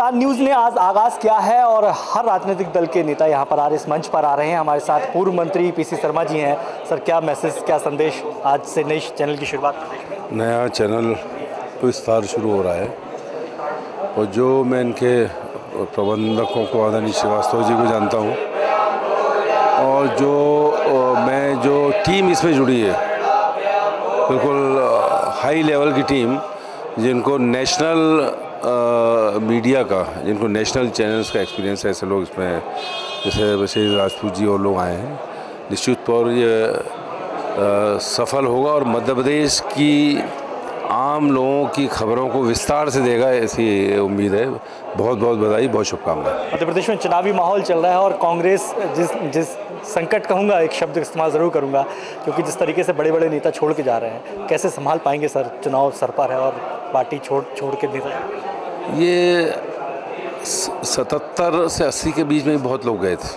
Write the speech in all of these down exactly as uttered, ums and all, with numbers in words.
विस्तार न्यूज़ ने आज आगाज़ किया है और हर राजनीतिक दल के नेता यहाँ पर आ रहे इस मंच पर आ रहे हैं। हमारे साथ पूर्व मंत्री पीसी शर्मा जी हैं। सर, क्या मैसेज, क्या संदेश आज से नई चैनल की शुरुआत? नया चैनल विस्तार शुरू हो रहा है और जो मैं इनके प्रबंधकों को आदरणीय श्रीवास्तव जी को जानता हूँ और जो मैं जो टीम इसमें जुड़ी है, बिल्कुल हाई लेवल की टीम, जिनको नेशनल आ, मीडिया का, जिनको नेशनल चैनल्स का एक्सपीरियंस है, ऐसे लोग इसमें, जैसे बशीर राजपूत जी और लोग आए हैं। निश्चित तौर ये आ, सफल होगा और मध्य प्रदेश की आम लोगों की खबरों को विस्तार से देगा, ऐसी उम्मीद है। बहुत बहुत बधाई, बहुत शुभकामनाएं। मध्य प्रदेश में चुनावी माहौल चल रहा है और कांग्रेस जिस जिस संकट कहूँगा, एक शब्द इस्तेमाल ज़रूर करूँगा, क्योंकि जिस तरीके से बड़े बड़े नेता छोड़ के जा रहे हैं, कैसे संभाल पाएंगे सर? चुनाव सर पर है और पार्टी छोड़ छोड़ के नेता, ये सतहत्तर से अस्सी के बीच में बहुत लोग गए थे।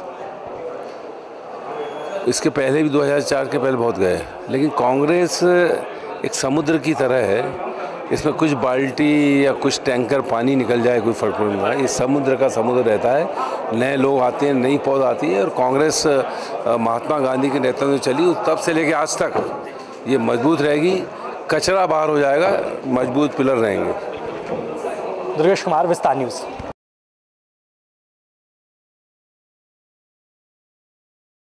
इसके पहले भी दो हज़ार चार के पहले बहुत गए, लेकिन कांग्रेस एक समुद्र की तरह है। इसमें कुछ बाल्टी या कुछ टैंकर पानी निकल जाए, कोई फर्क नहीं पड़ता। ये समुद्र का समुद्र रहता है। नए लोग आते हैं, नई पौध आती है और कांग्रेस महात्मा गांधी के नेतृत्व में चली, तब से लेकर आज तक ये मजबूत रहेगी। कचरा बाहर हो जाएगा, मजबूत पिलर रहेंगे। दुर्गेश कुमार, विस्तार न्यूज़।